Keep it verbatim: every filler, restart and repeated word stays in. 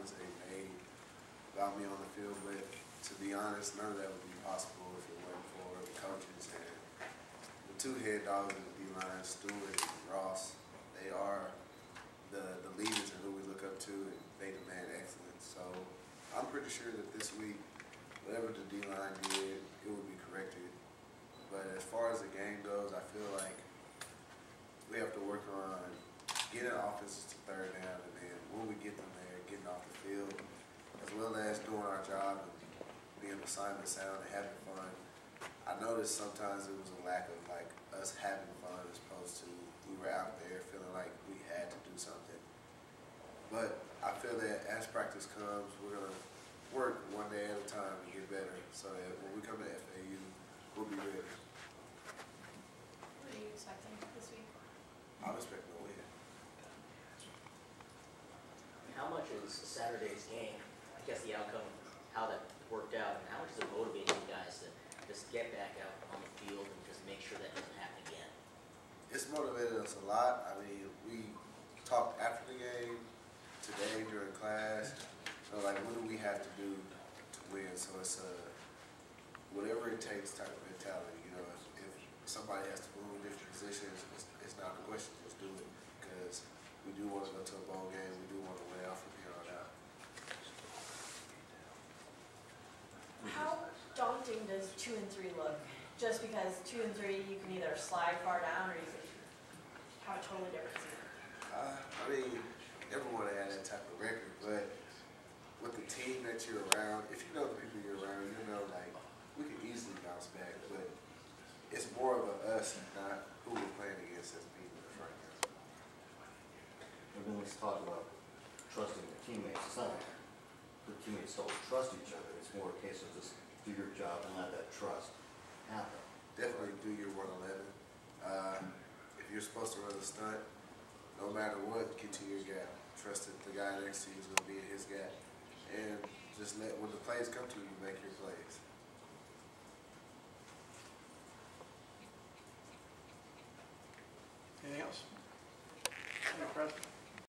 adjustments they made without me on the field. But to be honest, none of that would be possible if it weren't for the coaches and the two head dogs in the D-line, Stewart and Ross. They are the, the leaders and who we look up to, and they demand excellence. So I'm pretty sure that this week, whatever the D-line did, it will be corrected. But as far as the game goes, I feel like we have to work on getting offenses to third down, and then when we get them there, getting off the field, as well as doing our job and being assignment sound and having fun. I noticed sometimes it was a lack of like us having fun as opposed to we were out there feeling like we had to do something. But I feel that as practice comes, we're gonna work one day at a time and get better, so that when we come to F A U, we'll be ready. What are you expecting this week? I'm expecting a win. How much is Saturday's game, I guess the outcome, how that worked out, and how much does it motivate you guys to just get back out on the field and just make sure that doesn't happen again? It's motivated us a lot. I mean, we talked after the game, today during class, so like what do we have to do to win? So it's a whatever it takes type of mentality. You know, if, if somebody has to move different positions, it's, it's not a question, just do it. Because we do want to go to a bowl game, we do want to win out from here on out. How daunting does two and three look? Just because two and three, you can either slide far down or you can have a totally different season. Uh, I mean, everyone had that type of record, but with the team that you're around, if you know the people you're around, you know like we can easily bounce back. But it's more of a us and not who we're playing against as beating us right now. And then let's talk about trusting the teammates. It's not like the teammates don't trust each other. It's more a case of just do your job and let that trust happen. Definitely do your one eleven. Uh, if you're supposed to run a stunt, no matter what, get to your gap. Trust that the guy next to you is going to be in his gap. And just let, when the plays come to you, you make your plays. Anything else? Any questions?